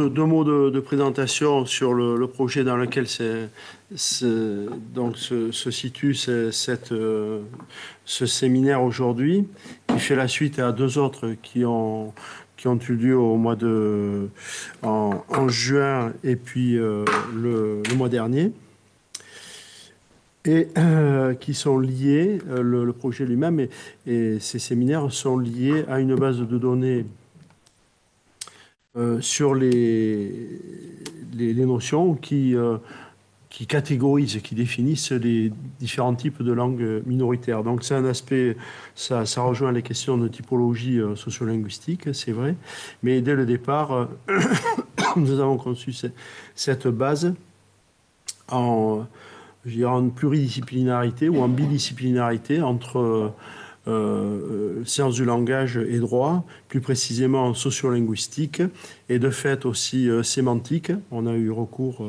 deux mots de présentation sur le projet dans lequel donc se situe ce séminaire aujourd'hui, qui fait la suite à deux autres qui ont eu lieu au mois en juin et puis le mois dernier, et qui sont liés, le projet lui-même et ces séminaires sont liés à une base de données sur les notions qui catégorisent, qui définissent les différents types de langues minoritaires. Donc c'est un aspect, ça rejoint les questions de typologie sociolinguistique, c'est vrai, mais dès le départ, nous avons conçu cette base en, je dirais, en pluridisciplinarité ou en bidisciplinarité entre sciences du langage et droit, plus précisément sociolinguistique, et de fait aussi sémantique. On a eu recours,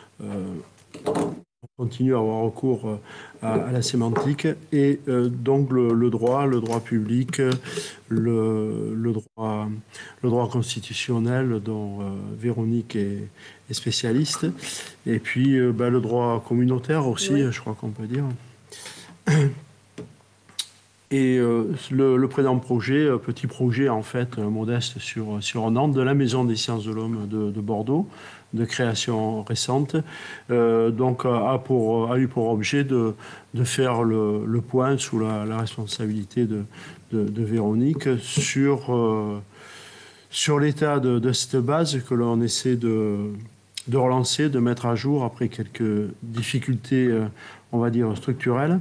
on continue à avoir recours à la sémantique, et donc le droit public, le droit constitutionnel dont Véronique est spécialiste, et puis le droit communautaire aussi, oui. Je crois qu'on peut dire. Et le présent projet, petit projet en fait modeste sur un an, de la Maison des sciences de l'homme de Bordeaux, de création récente, donc a eu pour objet de faire le point sous la responsabilité de Véronique sur l'état de cette base que l'on essaie de relancer, de mettre à jour après quelques difficultés, on va dire, structurelles.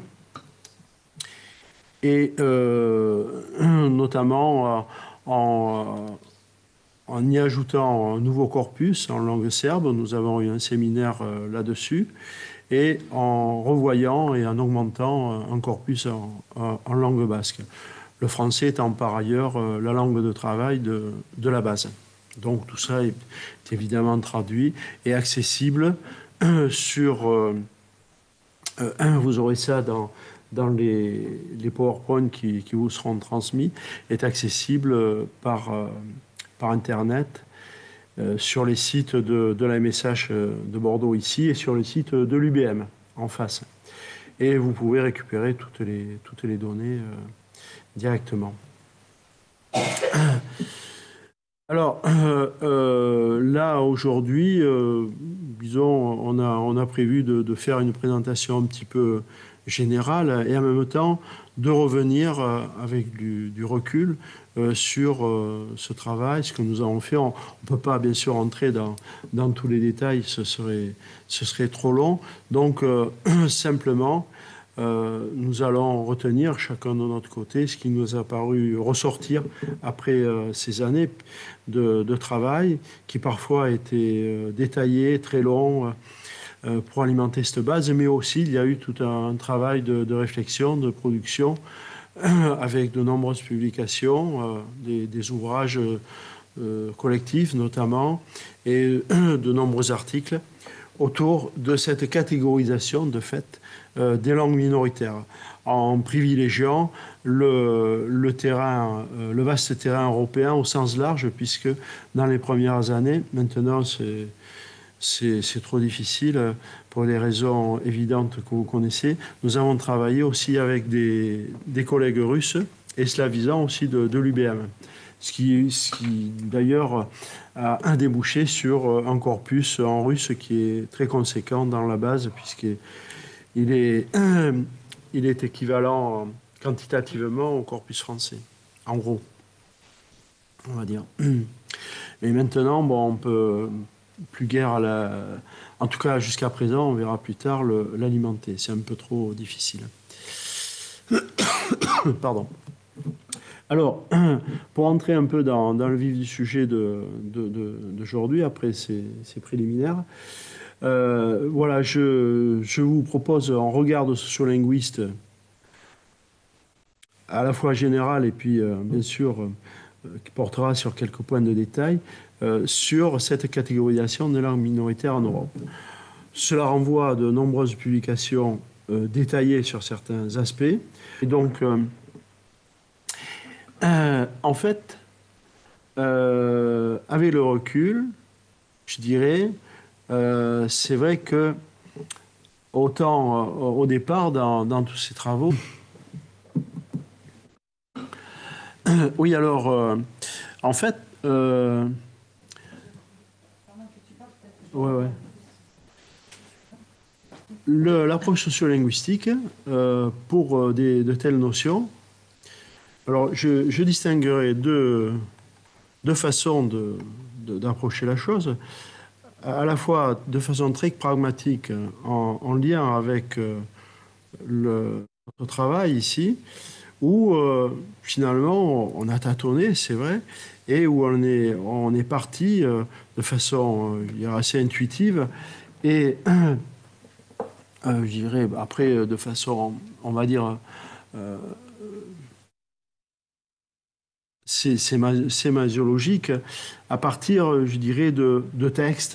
Et notamment en y ajoutant un nouveau corpus en langue serbe, nous avons eu un séminaire là-dessus, et en revoyant et en augmentant un corpus en langue basque. Le français étant par ailleurs la langue de travail de la base. Donc tout ça est évidemment traduit et accessible sur... vous aurez ça dans les PowerPoint qui vous seront transmis, est accessible par Internet sur les sites de la MSH de Bordeaux ici et sur le site de l'UBM en face. Et vous pouvez récupérer toutes les données directement. Alors, là, aujourd'hui, disons, on a prévu de faire une présentation un petit peu générale et en même temps de revenir avec du recul sur ce travail, ce que nous avons fait. On ne peut pas, bien sûr, entrer dans tous les détails, ce serait trop long. Donc, simplement... nous allons retenir chacun de notre côté ce qui nous a paru ressortir après ces années de travail qui parfois étaient détaillés, très longs pour alimenter cette base, mais aussi il y a eu tout un travail de réflexion, de production avec de nombreuses publications, des ouvrages collectifs notamment, et de nombreux articles autour de cette catégorisation de fait des langues minoritaires, en privilégiant le vaste terrain européen au sens large, puisque dans les premières années, maintenant c'est trop difficile pour les raisons évidentes que vous connaissez, nous avons travaillé aussi avec des collègues russes et slavisants aussi de l'UBM. Ce qui d'ailleurs a débouché sur un corpus en russe qui est très conséquent dans la base, puisqu'il est équivalent quantitativement au corpus français, en gros, on va dire. Et maintenant, bon, on peut plus guère en tout cas jusqu'à présent, on verra plus tard l'alimenter. C'est un peu trop difficile. Pardon. Alors, pour entrer un peu dans le vif du sujet d'aujourd'hui, après ces préliminaires, voilà, je vous propose un regard de sociolinguiste à la fois général et puis, bien sûr, qui portera sur quelques points de détail, sur cette catégorisation des langues minoritaires en Europe. Cela renvoie à de nombreuses publications détaillées sur certains aspects. Et donc... en fait, avec le recul, je dirais, c'est vrai que autant au départ, dans tous ces travaux, oui, alors, en fait, ouais, ouais. L'approche sociolinguistique, pour de telles notions, alors je distinguerai deux façons d'approcher la chose, à la fois de façon très pragmatique, en lien avec notre travail ici, où finalement on a tâtonné, c'est vrai, et où on est parti de façon je dirais, assez intuitive, et je dirais après de façon, on va dire, euh, sémasiologique, à partir, je dirais, de textes,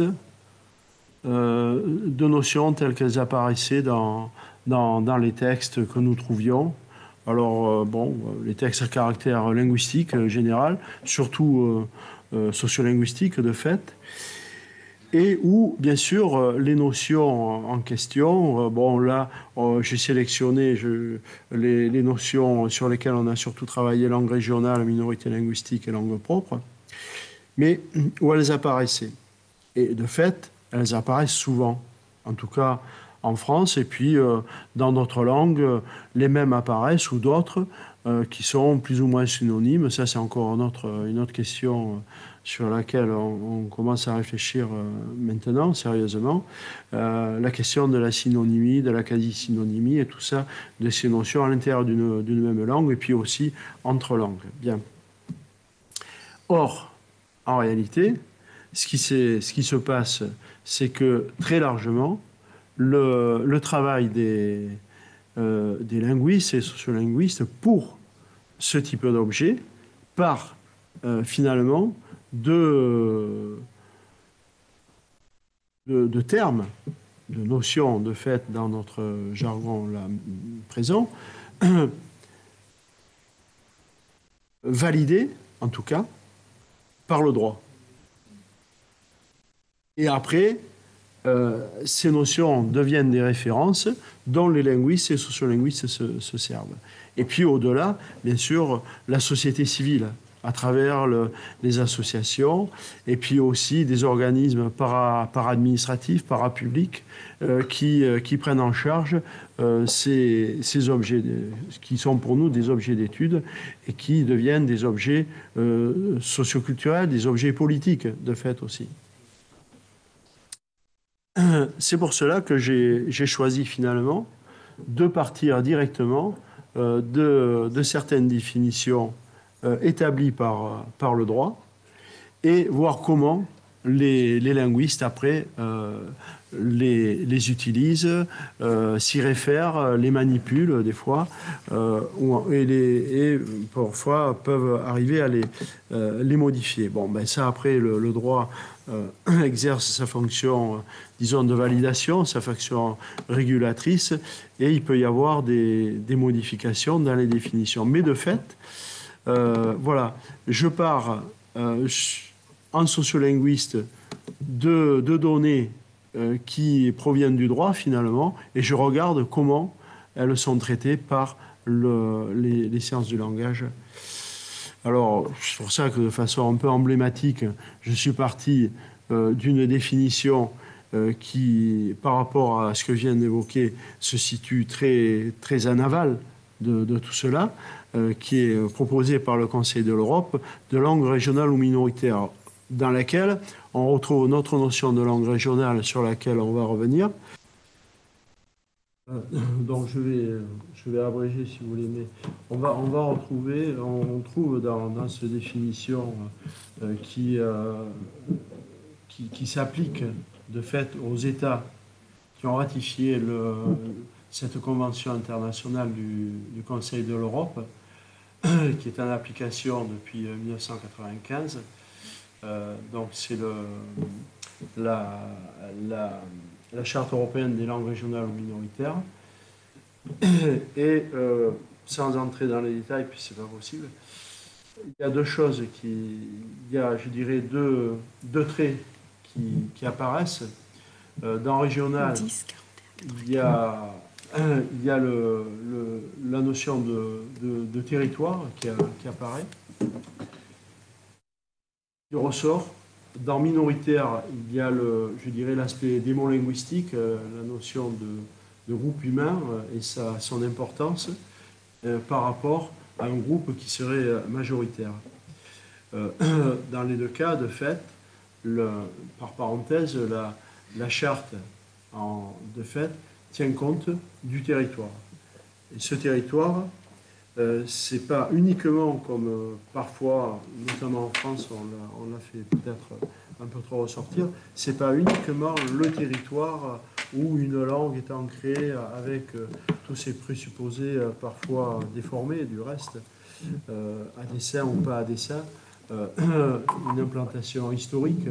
de notions telles qu'elles apparaissaient dans les textes que nous trouvions. Alors, bon, les textes à caractère linguistique général, surtout sociolinguistique de fait, et où, bien sûr, les notions en question, bon, là, j'ai sélectionné les notions sur lesquelles on a surtout travaillé, langue régionale, minorité linguistique et langue propre, mais où elles apparaissaient. Et de fait, elles apparaissent souvent, en tout cas en France, et puis dans d'autres langues, les mêmes apparaissent ou d'autres qui sont plus ou moins synonymes. Ça, c'est encore une autre question sur laquelle on commence à réfléchir maintenant, sérieusement. La question de la synonymie, de la quasi-synonymie et tout ça, de ces notions à l'intérieur d'une même langue et puis aussi entre langues. Bien. Or, en réalité, ce qui se passe, c'est que très largement, le travail des linguistes et sociolinguistes pour ce type d'objet part finalement de, de termes, de notions de fait dans notre jargon là, présent, validés en tout cas par le droit. Et après, ces notions deviennent des références dont les linguistes et sociolinguistes se servent. Et puis au-delà, bien sûr, la société civile, à travers les associations, et puis aussi des organismes para-administratifs, parapublics, qui prennent en charge ces objets, qui sont pour nous des objets d'étude, et qui deviennent des objets socioculturels, des objets politiques, de fait aussi. C'est pour cela que j'ai choisi finalement de partir directement de certaines définitions établies par le droit et voir comment les linguistes après les utilisent, s'y réfèrent, les manipulent des fois et parfois peuvent arriver à les modifier. Bon, ben ça après le droit exerce sa fonction, disons, de validation, sa fonction régulatrice, et il peut y avoir des modifications dans les définitions. Mais de fait, voilà, je pars en sociolinguiste de données qui proviennent du droit finalement, et je regarde comment elles sont traitées par les sciences du langage. Alors, c'est pour ça que de façon un peu emblématique, je suis parti d'une définition qui, par rapport à ce que je viens d'évoquer, se situe très en aval de tout cela, qui est proposée par le Conseil de l'Europe, de langue régionale ou minoritaire, dans laquelle on retrouve notre notion de langue régionale sur laquelle on va revenir. Donc je vais abréger si vous voulez, mais on va retrouver, on trouve dans cette définition qui s'applique de fait aux États qui ont ratifié cette convention internationale du Conseil de l'Europe, qui est en application depuis 1995. Donc c'est la, la Charte européenne des langues régionales ou minoritaires. Et sans entrer dans les détails, puis c'est pas possible, il y a deux choses il y a, je dirais, deux traits qui apparaissent. Dans régional, 10, il y a, il y a la notion de territoire qui apparaît, qui ressort. Dans minoritaire, il y a je dirais, l'aspect démolinguistique, la notion de groupe humain et son importance par rapport à un groupe qui serait majoritaire. Dans les deux cas, de fait, par parenthèse, la charte, de fait, tient compte du territoire. Et ce territoire, c'est pas uniquement comme parfois, notamment en France, on l'a fait peut-être un peu trop ressortir, c'est pas uniquement le territoire où une langue est ancrée avec tous ces présupposés parfois déformés du reste, à dessein ou pas à dessein, une implantation historique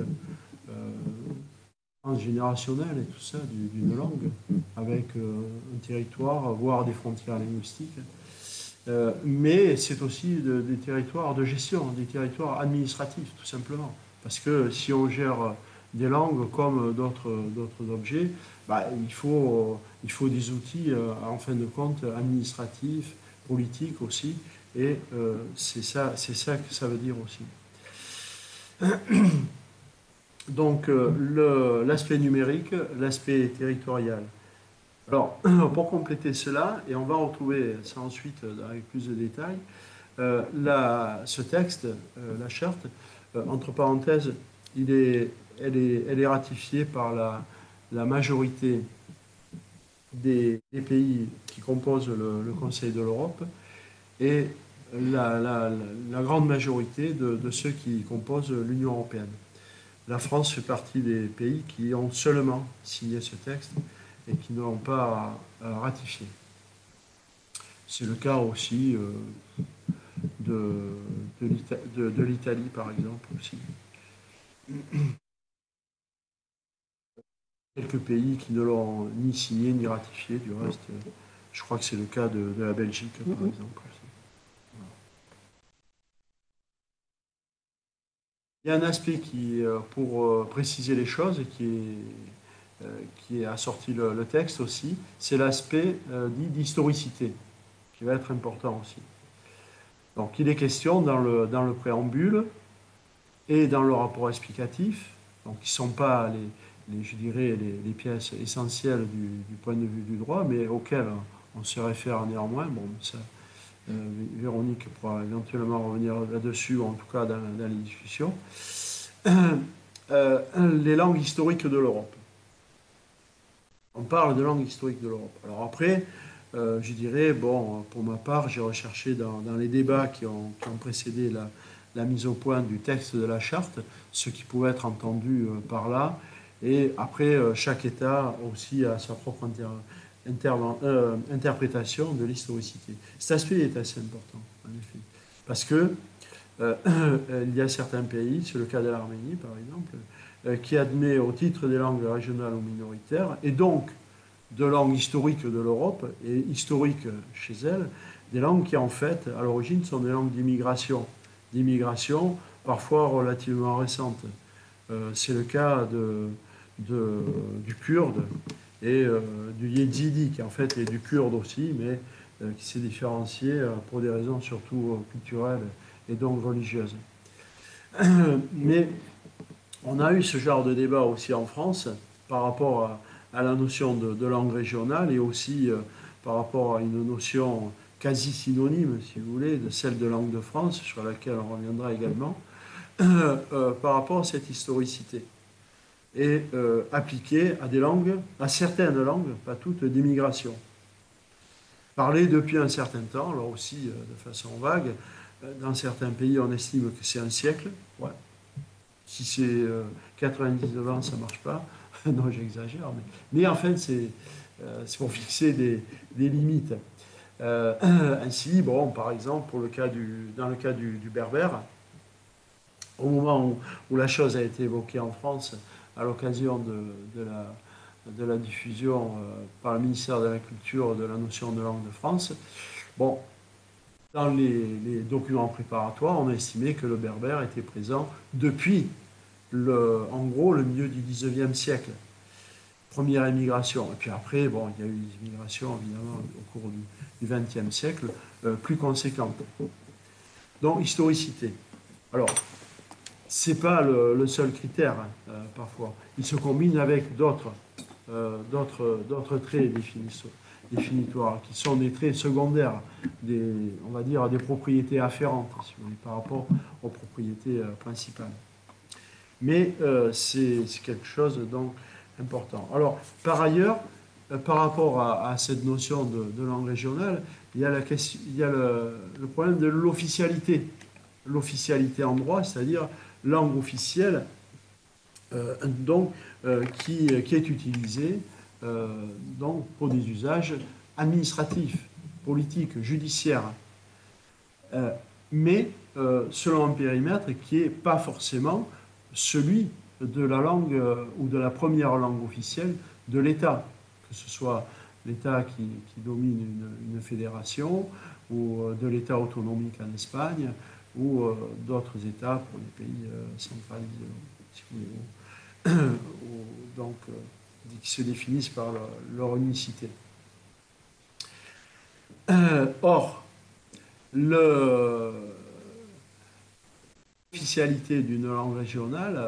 transgénérationnelle et tout ça d'une langue, avec un territoire, voire des frontières linguistiques. Mais c'est aussi des territoires de gestion, des territoires administratifs, tout simplement. Parce que si on gère des langues comme d'autres objets, bah, il faut des outils, en fin de compte, administratifs, politiques aussi. Et c'est ça que ça veut dire aussi. Donc, l'aspect numérique, l'aspect territorial. Alors, pour compléter cela, et on va retrouver ça ensuite avec plus de détails, ce texte, la charte, entre parenthèses, elle est ratifiée par la majorité des pays qui composent le Conseil de l'Europe et la grande majorité de ceux qui composent l'Union européenne. La France fait partie des pays qui ont seulement signé ce texte et qui ne l'ont pas ratifié. C'est le cas aussi de l'Italie, par exemple, aussi. Quelques pays qui ne l'ont ni signé ni ratifié, du reste, je crois que c'est le cas de la Belgique, par exemple. Il y a un aspect qui, pour préciser les choses, qui a sorti le texte aussi, c'est l'aspect dit d'historicité, qui va être important aussi. Donc il est question dans le préambule et dans le rapport explicatif, donc qui ne sont pas je dirais, les pièces essentielles du point de vue du droit, mais auxquelles on se réfère néanmoins. Bon, ça, Véronique pourra éventuellement revenir là-dessus, en tout cas dans les discussions. Les langues historiques de l'Europe. On parle de langues historiques de l'Europe. Alors après, je dirais, bon, pour ma part, j'ai recherché dans les débats qui ont précédé la mise au point du texte de la charte, ce qui pouvait être entendu par là. Et après, chaque État aussi a sa propre interprétation de l'historicité. Cet aspect est assez important, en effet. Parce que il y a certains pays, c'est le cas de l'Arménie par exemple, qui admet au titre des langues régionales ou minoritaires, et donc de langues historiques de l'Europe, et historiques chez elle, des langues qui en fait, à l'origine, sont des langues d'immigration parfois relativement récentes. C'est le cas du kurde et du yézidi, qui en fait est du kurde aussi, mais qui s'est différencié pour des raisons surtout culturelles et donc religieuses. Mais on a eu ce genre de débat aussi en France par rapport à la notion de langue régionale et aussi par rapport à une notion quasi synonyme, si vous voulez, de celle de langue de France, sur laquelle on reviendra également, par rapport à cette historicité et appliquée à des langues, à certaines langues, pas toutes, d'immigration. Parlé depuis un certain temps, là aussi de façon vague, dans certains pays on estime que c'est un siècle, ouais. Si c'est 99 ans, ça ne marche pas. Non, j'exagère. Mais en fait, c'est pour fixer des limites. Ainsi, bon, par exemple, dans le cas du berbère, au moment où la chose a été évoquée en France, à l'occasion de la diffusion par le ministère de la Culture de la notion de langue de France, bon, dans les documents préparatoires, on a estimé que le berbère était présent depuis en gros le milieu du 19e siècle. Première émigration. Et puis après, bon, il y a eu des immigrations, évidemment, au cours du XXe siècle, plus conséquentes. Donc, historicité. Alors, ce n'est pas le seul critère, hein, parfois. Il se combine avec d'autres traits définitoires, qui sont des traits secondaires, on va dire, des propriétés afférentes, si vous voulez, par rapport aux propriétés principales. Mais c'est quelque chose donc important. Alors, par ailleurs, par rapport à cette notion de langue régionale, il y a, le problème de l'officialité. L'officialité en droit, c'est-à-dire langue officielle donc, qui est utilisée donc, pour des usages administratifs, politiques, judiciaires, mais selon un périmètre qui n'est pas forcément celui de la langue ou de la première langue officielle de l'État, que ce soit l'État qui domine une fédération ou de l'État autonomique en Espagne ou d'autres États pour les pays centralisés, si vous voulez, donc qui se définissent par leur unicité. Or, l'officialité d'une langue régionale,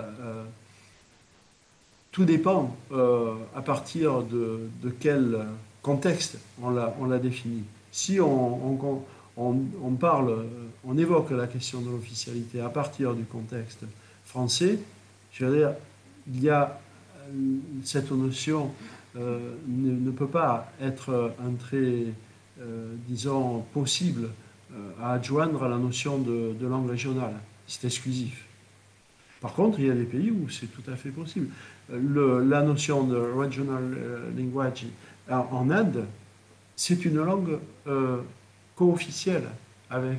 tout dépend à partir de quel contexte on la définit. Si on parle, on évoque la question de l'officialité à partir du contexte français, je veux dire, il y a cette notion ne peut pas être un trait, disons, possible à adjoindre à la notion de langue régionale. C'est exclusif. Par contre, il y a des pays où c'est tout à fait possible. La notion de regional language en Inde, c'est une langue co-officielle avec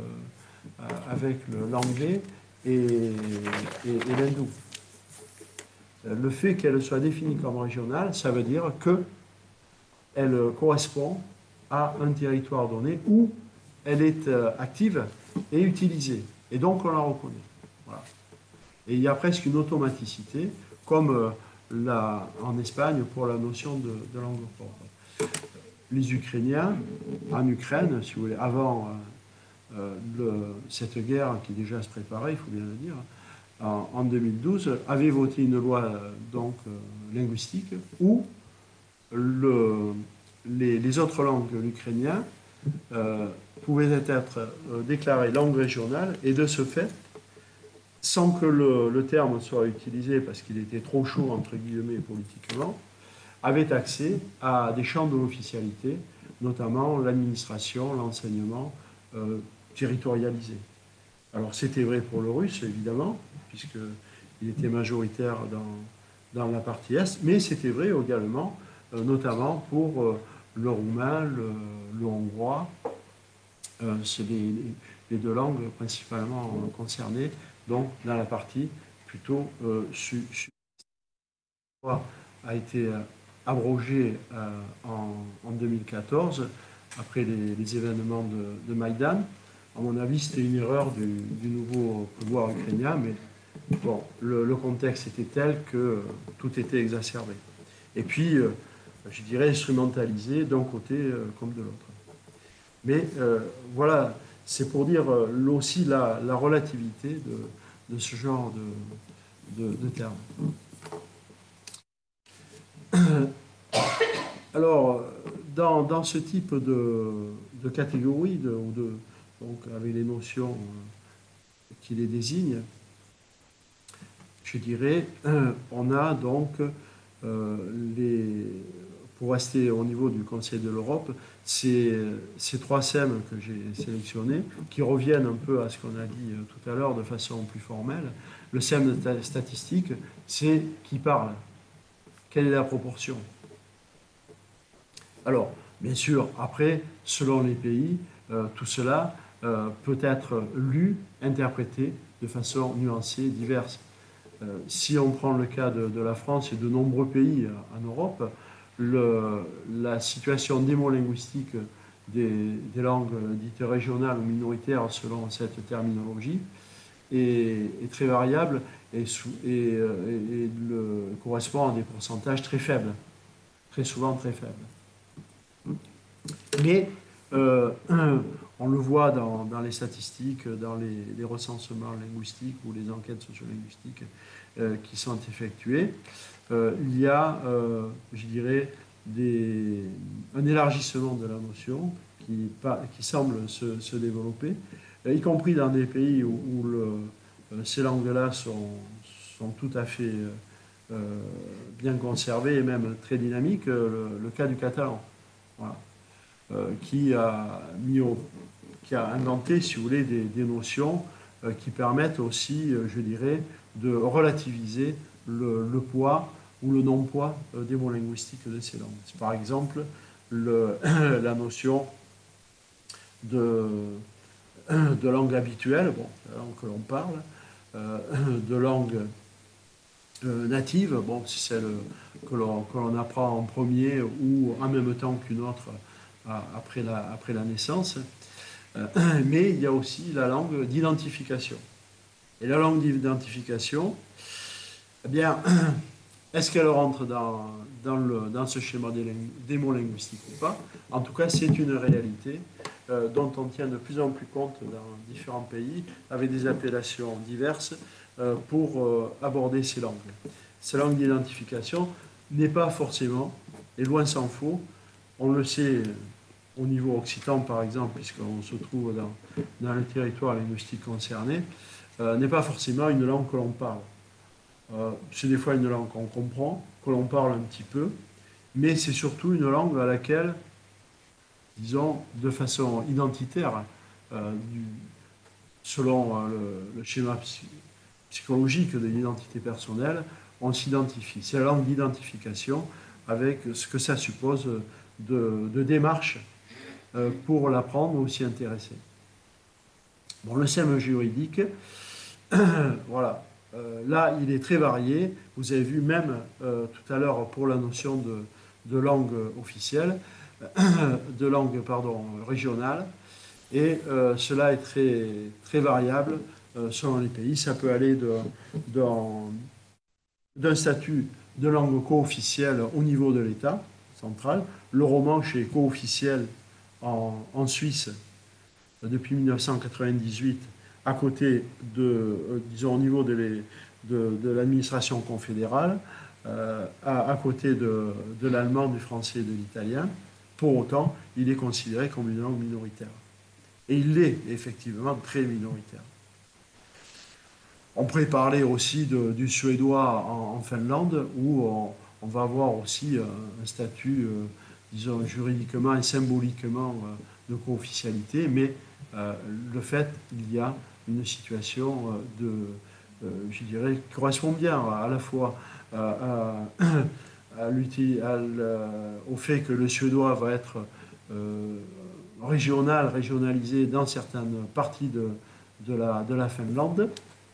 l'anglais et l'hindou. Le fait qu'elle soit définie comme régionale, ça veut dire qu'elle correspond à un territoire donné où elle est active et utilisée. Et donc on la reconnaît. Voilà. Et il y a presque une automaticité, comme en Espagne pour la notion de langue propre. Les Ukrainiens, en Ukraine, si vous voulez, avant cette guerre qui déjà se préparait, il faut bien le dire, en 2012, avaient voté une loi linguistique où les autres langues de l'ukrainien pouvaient être déclarées langue régionale et de ce fait, sans que le terme soit utilisé parce qu'il était trop chaud, entre guillemets, politiquement, avait accès à des champs de l'officialité, notamment l'administration, l'enseignement territorialisé. Alors c'était vrai pour le russe, évidemment, puisqu'il était majoritaire dans la partie Est, mais c'était vrai également, notamment pour le roumain, le hongrois. C'est les deux langues principalement concernées, donc dans la partie plutôt sud. A été abrogé en 2014 après les événements de Maïdan. À mon avis, c'était une erreur du nouveau pouvoir ukrainien, mais bon, le contexte était tel que tout était exacerbé. Et puis, je dirais, instrumentalisé d'un côté comme de l'autre. Mais voilà, c'est pour dire aussi la relativité de ce genre de termes. Alors, dans ce type de catégorie, donc avec les notions qui les désignent, je dirais, on a donc, pour rester au niveau du Conseil de l'Europe, ces trois thèmes que j'ai sélectionnés, qui reviennent un peu à ce qu'on a dit tout à l'heure de façon plus formelle. Le thème statistique, c'est qui parle, quelle est la proportion. Alors, bien sûr, après, selon les pays, tout cela peut être lu, interprété de façon nuancée, diverse. Si on prend le cas de la France et de nombreux pays en Europe, la situation démolinguistique des langues dites régionales ou minoritaires selon cette terminologie est très variable correspond à des pourcentages très faibles, très souvent très faibles. Mais on le voit dans les statistiques, dans les recensements linguistiques ou les enquêtes sociolinguistiques qui sont effectuées, il y a, je dirais, un élargissement de la notion qui semble se développer, y compris dans des pays où ces langues-là sont tout à fait bien conservées et même très dynamiques, le cas du catalan. Voilà. Qui a inventé, si vous voulez, des notions qui permettent aussi, je dirais, de relativiser le poids ou le non-poids des mots linguistiques de ces langues. Par exemple, la notion de langue habituelle, bon, la langue que l'on parle, de langue native, bon, c'est celle que l'on apprend en premier ou en même temps qu'une autre après la naissance. Mais il y a aussi la langue d'identification. Et la langue d'identification, eh bien, est-ce qu'elle rentre dans ce schéma des mots linguistiques ou pas? En tout cas, c'est une réalité dont on tient de plus en plus compte dans différents pays, avec des appellations diverses pour aborder ces langues. Ces langues d'identification n'est pas forcément, et loin s'en faut, on le sait au niveau occitan par exemple, puisqu'on se trouve dans le territoire linguistique concerné, n'est pas forcément une langue que l'on parle. C'est des fois une langue qu'on comprend, que l'on parle un petit peu, mais c'est surtout une langue à laquelle, disons, de façon identitaire, selon le schéma psychologique de l'identité personnelle, on s'identifie. C'est la langue d'identification avec ce que ça suppose de démarche pour l'apprendre ou s'y intéresser. Bon, le SEM juridique, voilà. Là, il est très varié. Vous avez vu même tout à l'heure pour la notion de langue officielle, de langue régionale, et cela est très, très variable selon les pays. Ça peut aller d'un statut de langue co-officielle au niveau de l'État central. Le romanche est co-officiel en Suisse depuis 1998 à côté disons au niveau de l'administration confédérale, à côté de l'allemand, du français et de l'italien. Pour autant, il est considéré comme une langue minoritaire. Et il l'est effectivement très minoritaire. On pourrait parler aussi du suédois en Finlande, où on va avoir aussi un statut, disons, juridiquement et symboliquement de co-officialité, mais le fait qu'il y a une situation je dirais, qui correspond bien à la fois au fait que le suédois va être régionalisé dans certaines parties de la Finlande,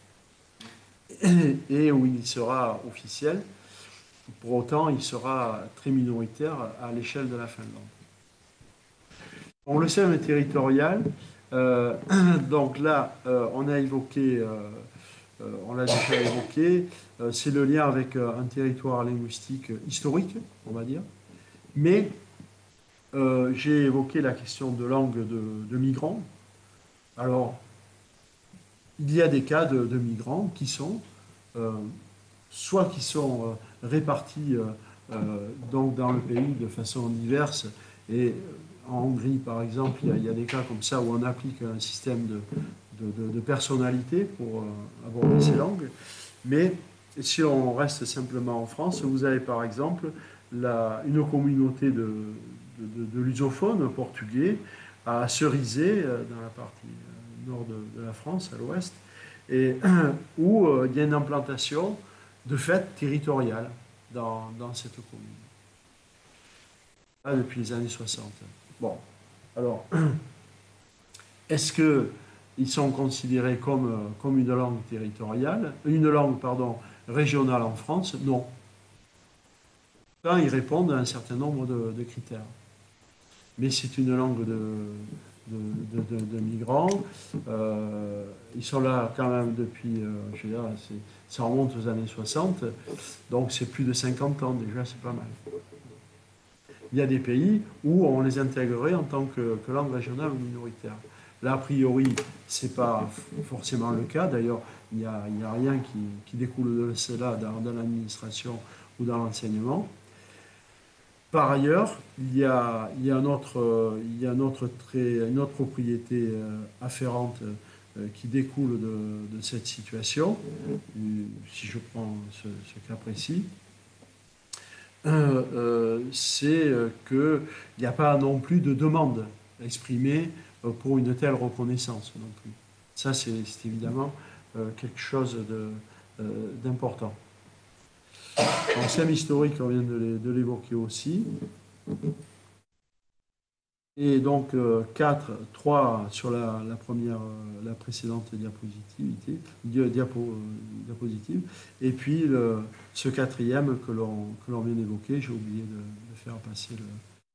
et où il sera officiel. Pour autant, il sera très minoritaire à l'échelle de la Finlande. On le sait, mais territorial. Donc là, on a évoqué, on l'a déjà évoqué, c'est le lien avec un territoire linguistique historique, on va dire. Mais j'ai évoqué la question de langue de migrants. Alors, il y a des cas de migrants qui sont soit qui sont répartis donc dans le pays de façon diverse, et en Hongrie par exemple il y a des cas comme ça où on applique un système de personnalité pour aborder ces langues. Mais si on reste simplement en France, vous avez par exemple une communauté de lusophones portugais à Cerizay, dans la partie nord de la France, à l'ouest, et où il y a une implantation de fait territoriale dans cette commune. Là, depuis les années 60. Bon, alors, est-ce qu'ils sont considérés comme une langue territoriale, une langue, pardon, régionale en France? Non. Là, ils répondent à un certain nombre de critères. Mais c'est une langue de migrants. Ils sont là quand même depuis, je veux dire, ça remonte aux années 60, donc c'est plus de 50 ans déjà, c'est pas mal. Il y a des pays où on les intégrerait en tant que langue régionale ou minoritaire. Là, a priori, ce n'est pas forcément le cas. D'ailleurs, il n'y a rien qui découle de cela dans l'administration ou dans l'enseignement. Par ailleurs, il y a une autre propriété afférente qui découle de cette situation, si je prends ce cas précis, c'est qu'il n'y a pas non plus de demande exprimée pour une telle reconnaissance non plus. Ça, c'est évidemment quelque chose d'important. Ancien historique, on vient de l'évoquer aussi. Et donc 4, 3 sur la première, la précédente diapositive. Et puis ce quatrième que l'on vient d'évoquer, j'ai oublié de faire passer le.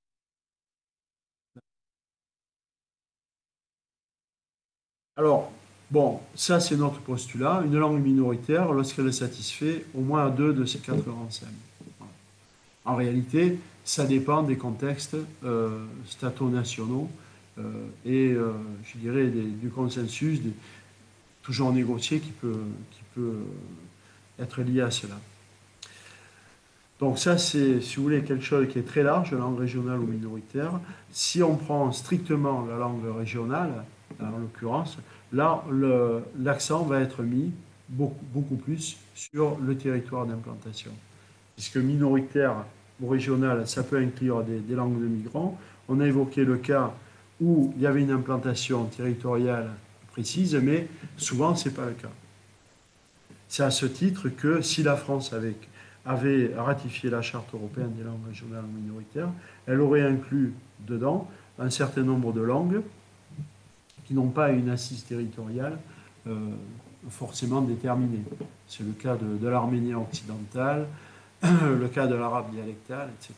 Alors, bon, ça c'est notre postulat. Une langue minoritaire, lorsqu'elle satisfait au moins deux de ces quatre renseignements. En réalité, ça dépend des contextes stato-nationaux et, je dirais, du consensus toujours négocié qui peut être lié à cela. Donc ça, c'est, si vous voulez, quelque chose qui est très large, la langue régionale ou minoritaire. Si on prend strictement la langue régionale, en l'occurrence, là, l'accent va être mis beaucoup plus sur le territoire d'implantation. Puisque minoritaire ou régional, ça peut inclure des langues de migrants. On a évoqué le cas où il y avait une implantation territoriale précise, mais souvent, ce n'est pas le cas. C'est à ce titre que si la France avait ratifié la Charte européenne des langues régionales ou minoritaires, elle aurait inclus dedans un certain nombre de langues qui n'ont pas une assise territoriale forcément déterminée. C'est le cas de l'arménien occidental, le cas de l'arabe dialectal, etc.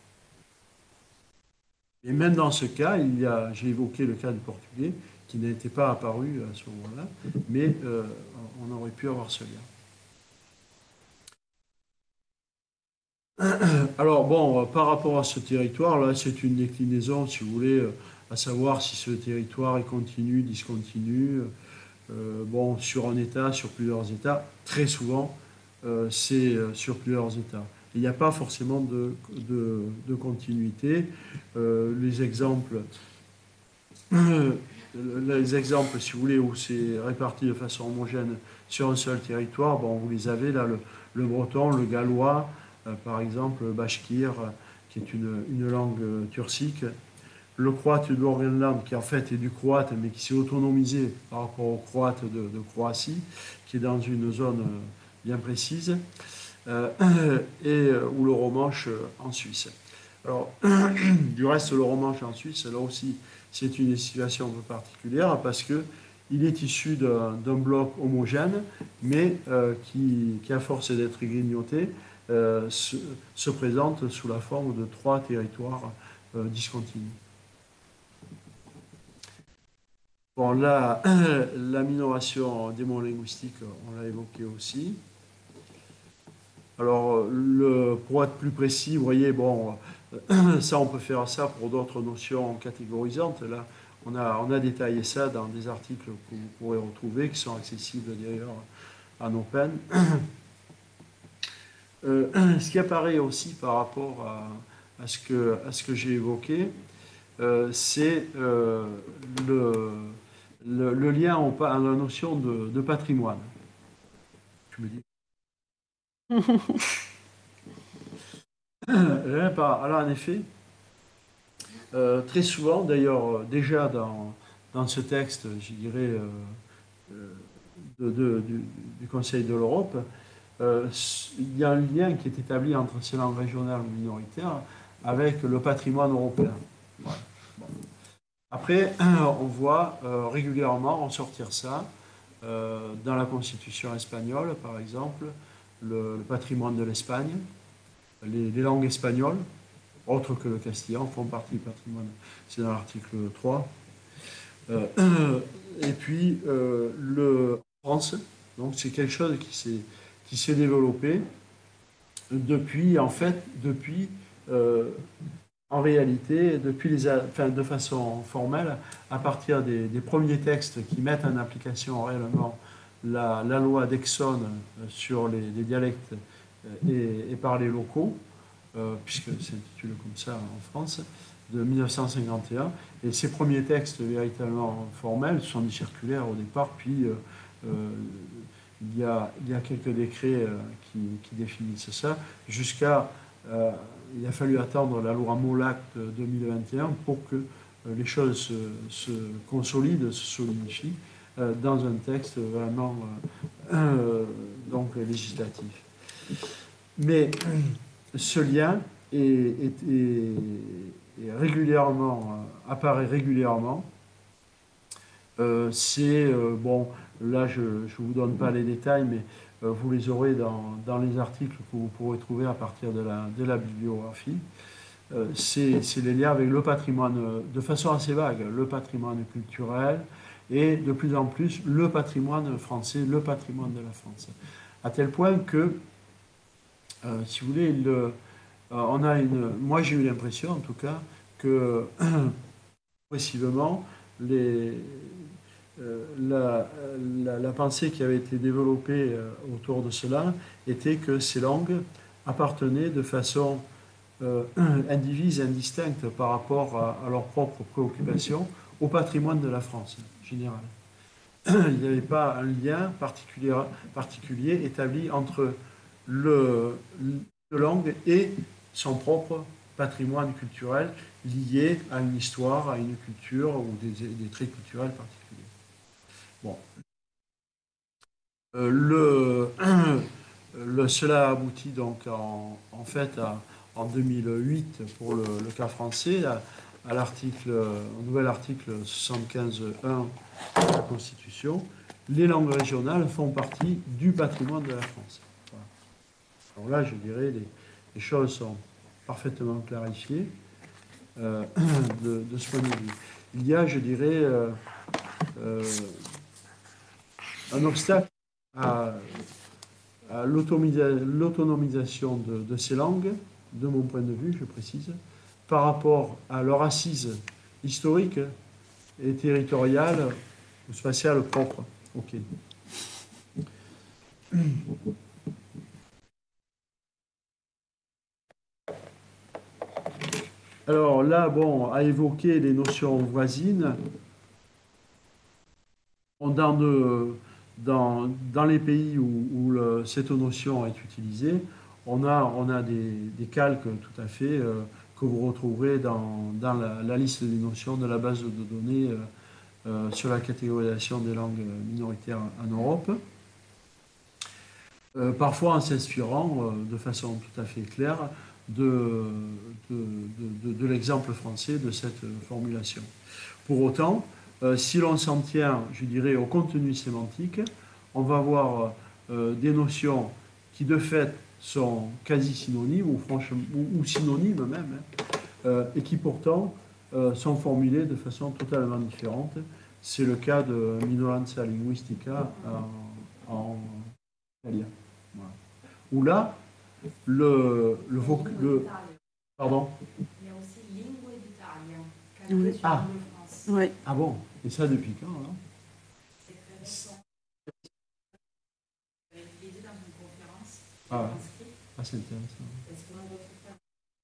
Et même dans ce cas, j'ai évoqué le cas du portugais, qui n'était pas apparu à ce moment-là, mais on aurait pu avoir ce lien. Alors bon, par rapport à ce territoire, là, c'est une déclinaison, si vous voulez, à savoir si ce territoire est continu, discontinu, bon, sur un État, sur plusieurs États. Très souvent, c'est sur plusieurs États. Il n'y a pas forcément de continuité. Les exemples, si vous voulez, où c'est réparti de façon homogène sur un seul territoire, bon, vous les avez là, le breton, le gallois, par exemple, le bashkir, qui est une langue turcique, le croate du Groenland, qui en fait est du croate, mais qui s'est autonomisé par rapport au croate de Croatie, qui est dans une zone bien précise, ou le romanche en Suisse. Alors, du reste, le romanche en Suisse, là aussi, c'est une situation un peu particulière parce que il est issu d'un bloc homogène, mais qui, à force d'être grignoté, se présente sous la forme de trois territoires discontinus. Bon, là, la minoration des mots linguistiques, on l'a évoqué aussi. Alors, pour être plus précis, vous voyez, bon, ça, on peut faire ça pour d'autres notions catégorisantes. Là, on a détaillé ça dans des articles que vous pourrez retrouver, qui sont accessibles d'ailleurs en open. Ce qui apparaît aussi par rapport à ce que j'ai évoqué, c'est le lien à la notion de patrimoine. Tu me dis. Alors, en effet, très souvent, d'ailleurs, déjà dans ce texte, je dirais, du Conseil de l'Europe, il y a un lien qui est établi entre ces langues régionales ou minoritaires avec le patrimoine européen. Voilà. Bon. Après, on voit régulièrement ressortir ça dans la Constitution espagnole, par exemple, le patrimoine de l'Espagne, les langues espagnoles, autres que le castillan, font partie du patrimoine. C'est dans l'article 3. Euh, et puis, le France, donc c'est quelque chose qui s'est développé depuis, en fait, depuis, euh, en réalité, depuis enfin, de façon formelle, à partir des premiers textes qui mettent en application réellement la loi d'Exxon sur les dialectes et par les locaux, puisque c'est intitulé comme ça en France, de 1951. Et ces premiers textes véritablement formels sont des circulaires au départ, puis euh, il y a quelques décrets qui définissent ça, jusqu'à... il a fallu attendre la loi Molac de 2021 pour que les choses se consolident, se solidifient dans un texte vraiment donc législatif. Mais ce lien régulièrement, apparaît régulièrement. Bon, là je ne vous donne pas les détails, mais vous les aurez dans les articles que vous pourrez trouver à partir de la bibliographie. C'est les liens avec le patrimoine, de façon assez vague, le patrimoine culturel et de plus en plus le patrimoine français, le patrimoine de la France. À tel point que, si vous voulez, moi j'ai eu l'impression en tout cas que progressivement, les, la pensée qui avait été développée autour de cela était que ces langues appartenaient de façon indivise et indistincte par rapport à leurs propres préoccupations au patrimoine de la France en général. Il n'y avait pas un lien particulier établi entre le, la langue et son propre patrimoine culturel lié à une histoire, à une culture ou des traits culturels particuliers. Bon. Cela aboutit donc en fait en 2008 pour le cas français à l'article, au nouvel article 75.1 de la Constitution. Les langues régionales font partie du patrimoine de la France. Voilà. Alors là, je dirais, les choses sont parfaitement clarifiées de ce point de vue. Il y a, je dirais, euh, un obstacle à, à l'autonomisation de ces langues, de mon point de vue, je précise, par rapport à leur assise historique et territoriale ou spatiale propre. Ok. Alors là, bon, à évoquer les notions voisines, dans les pays où cette notion est utilisée, on a des calques tout à fait que vous retrouverez dans la liste des notions de la base de données sur la catégorisation des langues minoritaires en Europe. Parfois en s'inspirant de façon tout à fait claire de, de l'exemple français de cette formulation. Pour autant, si l'on s'en tient, je dirais, au contenu sémantique, on va avoir des notions qui de fait sont quasi synonymes ou synonymes même, hein, et qui pourtant sont formulées de façon totalement différente. C'est le cas de Minoranza Linguistica en italien. Voilà. Où là, pardon. Il y a aussi Lingue d'Italia, Oui. sur Ah. de France. Oui. Ah bon? Et ça depuis quand, là? C'est très récent. J'avais utilisé dans une conférence. Ah. Inscrite. Ah, c'est intéressant. Est-ce qu'on ne retrouve pas?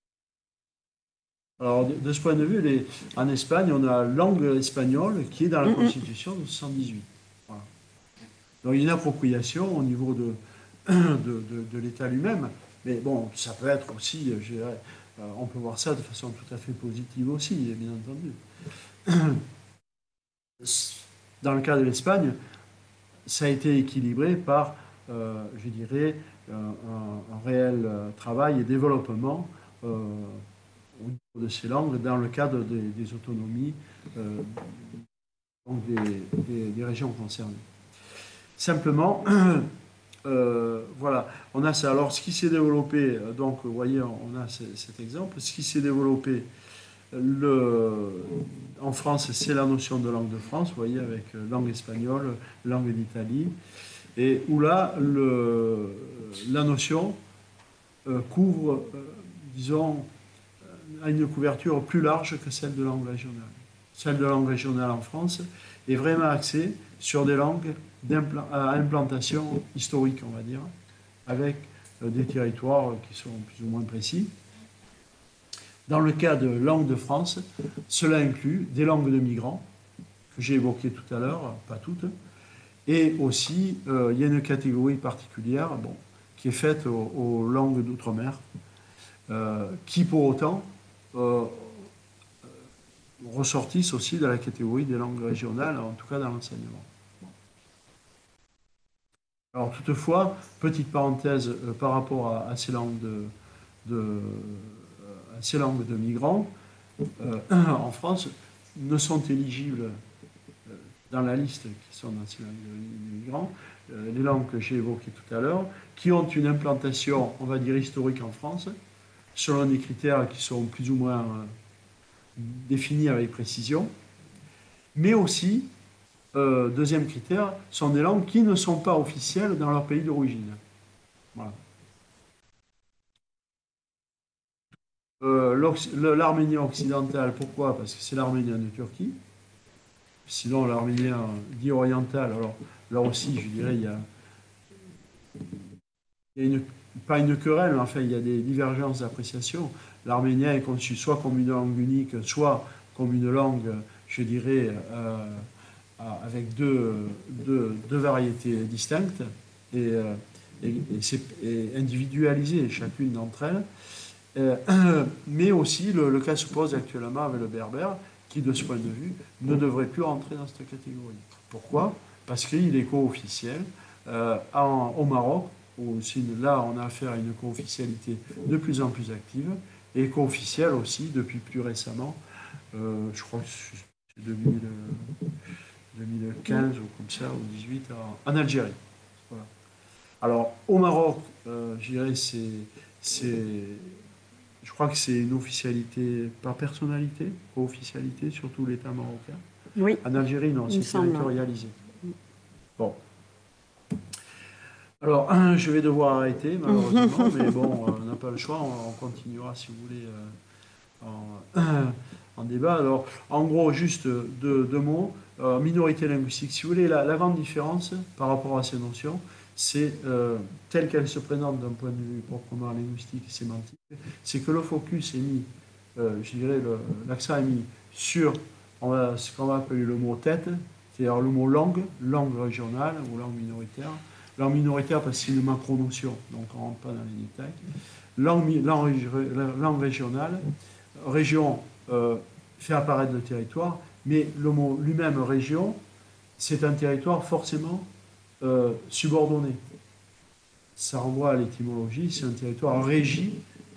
Alors, de ce point de vue, en Espagne, on a langue espagnole qui est dans la Constitution de 78. Voilà. Donc, il y a une appropriation au niveau de l'État lui-même. Mais bon, ça peut être aussi, je dirais, on peut voir ça de façon tout à fait positive aussi, bien entendu. Dans le cas de l'Espagne, ça a été équilibré par, je dirais, un réel travail et développement au niveau de ces langues dans le cadre des autonomies donc des régions concernées. Simplement, voilà, on a ça. Alors, ce qui s'est développé, donc, vous voyez, on a cet exemple, ce qui s'est développé en France, c'est la notion de langue de France, vous voyez, avec langue espagnole, langue d'Italie, et où là, la notion couvre, disons, a une couverture plus large que celle de langue régionale. Celle de langue régionale en France est vraiment axée sur des langues à implantation historique, on va dire, avec des territoires qui sont plus ou moins précis. Dans le cas de langue de France, cela inclut des langues de migrants, que j'ai évoquées tout à l'heure, pas toutes, et aussi il y a une catégorie particulière bon, qui est faite aux langues d'outre-mer, qui pour autant ressortissent aussi de la catégorie des langues régionales, en tout cas dans l'enseignement. Alors toutefois, petite parenthèse par rapport à ces langues à ces langues de migrants, en France, ne sont éligibles dans la liste qui sont dans ces langues de migrants, les langues que j'ai évoquées tout à l'heure, qui ont une implantation, on va dire, historique en France, selon des critères qui sont plus ou moins définis avec précision, mais aussi, deuxième critère, sont des langues qui ne sont pas officielles dans leur pays d'origine. Voilà. L'arménien occidental, pourquoi? Parce que c'est l'arménien de Turquie. Sinon, l'arménien dit oriental, alors là aussi, je dirais, il y a pas une querelle, mais enfin, il y a des divergences d'appréciation. L'arménien est conçu soit comme une langue unique, soit comme une langue, je dirais, avec deux variétés distinctes et individualisées, chacune d'entre elles. Mais aussi, le cas se pose actuellement avec le berbère, qui, de ce point de vue, ne devrait plus rentrer dans cette catégorie. Pourquoi? Parce qu'il est co-officiel. Au Maroc, où là, on a affaire à une co-officialité de plus en plus active, et co-officielle aussi depuis plus récemment, je crois que c'est 2015 ou comme ça, ou 2018, en Algérie. Voilà. Alors, au Maroc, je dirais, je crois que c'est une officialité par personnalité, co-officialité, surtout l'État marocain. Oui, En Algérie, non, il me c'est semble. territorialisé. Bon. Alors, je vais devoir arrêter, malheureusement, mais bon, on n'a pas le choix, on continuera, si vous voulez, en débat. Alors, en gros, juste deux mots. Minorité linguistique, si vous voulez, la grande différence par rapport à ces notions, c'est telle qu'elle se présente d'un point de vue proprement linguistique et sémantique, c'est que le focus est mis, je dirais, l'accent est mis sur ce qu'on va appeler le mot tête, c'est-à-dire le mot langue, langue régionale ou langue minoritaire. Langue minoritaire parce que c'est une macro-notion, donc on ne rentre pas dans les détails. Langue régionale, région fait apparaître le territoire, mais le mot lui-même région, c'est un territoire forcément subordonné. Ça renvoie à l'étymologie, c'est un territoire régi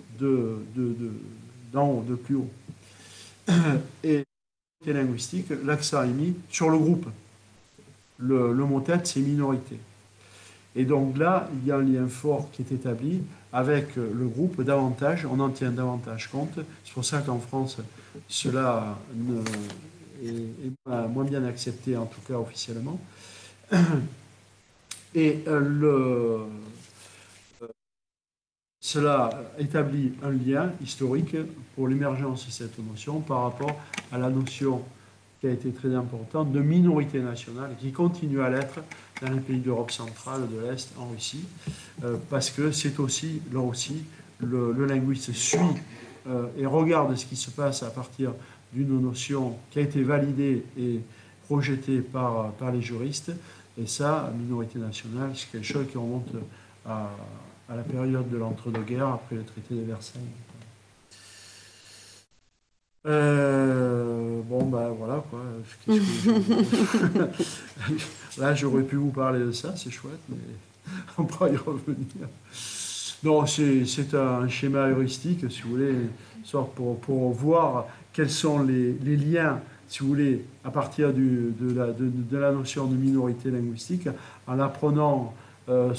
d'en haut, de plus haut. Et linguistique, l'accent est mis sur le groupe. Le mot tête, c'est minorité. Et donc là, il y a un lien fort qui est établi avec le groupe davantage, on en tient davantage compte. C'est pour ça qu'en France, cela est moins bien accepté, en tout cas officiellement. Et cela établit un lien historique pour l'émergence de cette notion par rapport à la notion qui a été très importante de minorité nationale, qui continue à l'être dans les pays d'Europe centrale, de l'Est, en Russie, parce que c'est aussi, là aussi, le linguiste suit et regarde ce qui se passe à partir d'une notion qui a été validée et projetée par les juristes, et ça, minorité nationale, c'est quelque chose qui remonte à la période de l'entre-deux-guerres, après le traité de Versailles. Bon, ben voilà, quoi. Là, j'aurais pu vous parler de ça, c'est chouette, mais on pourra y revenir. Non, c'est un schéma heuristique, si vous voulez, sorte pour voir quels sont les liens, si vous voulez, à partir de la notion de minorité linguistique, en la prenant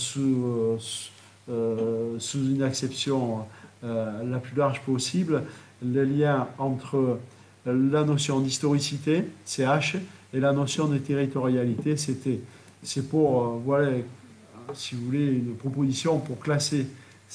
sous une acception la plus large possible, le lien entre la notion d'historicité, CH, et la notion de territorialité, CT. C'est pour, voilà, si vous voulez, une proposition pour classer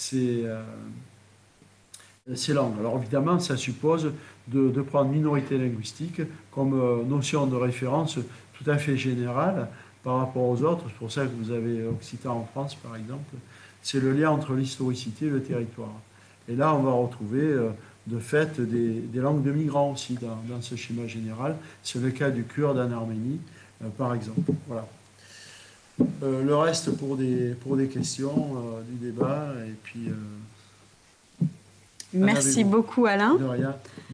ces langues. Alors évidemment, ça suppose de prendre minorité linguistique comme notion de référence tout à fait générale par rapport aux autres. C'est pour ça que vous avez Occitan en France, par exemple. C'est le lien entre l'historicité et le territoire. Et là, on va retrouver de fait des langues de migrants aussi dans ce schéma général. C'est le cas du kurde en Arménie, par exemple. Voilà. Le reste pour des questions du débat. Et puis, Merci beaucoup, Alain. de rien.